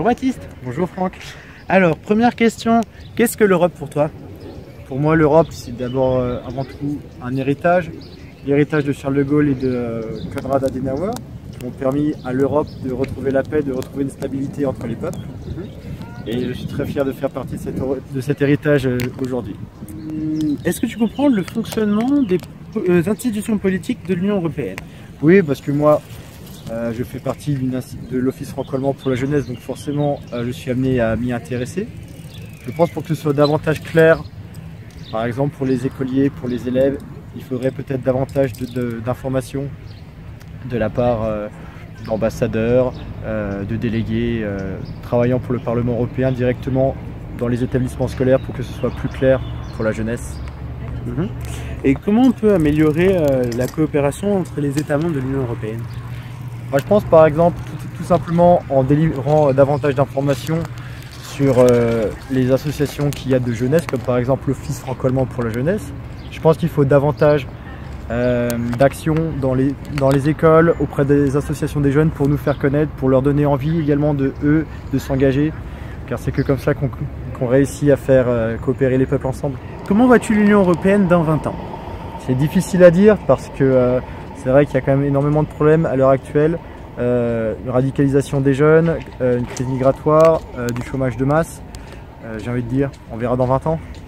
Baptiste. Bonjour Franck. Alors, première question, qu'est-ce que l'Europe pour toi? Pour moi, l'Europe, c'est d'abord avant tout un héritage. L'héritage de Charles de Gaulle et de Konrad Adenauer qui ont permis à l'Europe de retrouver la paix, de retrouver une stabilité entre les peuples. Et je suis très fier de faire partie de cet héritage aujourd'hui. Est-ce que tu comprends le fonctionnement des institutions politiques de l'Union européenne? Oui, parce que moi, je fais partie de l'Office franco-allemand pour la jeunesse, donc forcément, je suis amené à m'y intéresser. Je pense pour que ce soit davantage clair, par exemple pour les écoliers, pour les élèves, il faudrait peut-être davantage d'informations de la part d'ambassadeurs, de délégués travaillant pour le Parlement européen directement dans les établissements scolaires pour que ce soit plus clair pour la jeunesse. Et comment on peut améliorer la coopération entre les États membres de l'Union européenne? Moi, je pense par exemple tout simplement en délivrant davantage d'informations sur les associations qu'il y a de jeunesse, comme par exemple l'Office franco-allemand pour la jeunesse. Je pense qu'il faut davantage d'actions dans les écoles, auprès des associations des jeunes pour nous faire connaître, pour leur donner envie également de s'engager, car c'est que comme ça qu'on réussit à faire coopérer les peuples ensemble. Comment vois-tu l'Union européenne dans 20 ans? C'est difficile à dire parce que c'est vrai qu'il y a quand même énormément de problèmes à l'heure actuelle. Une radicalisation des jeunes, une crise migratoire, du chômage de masse. J'ai envie de dire, on verra dans 20 ans.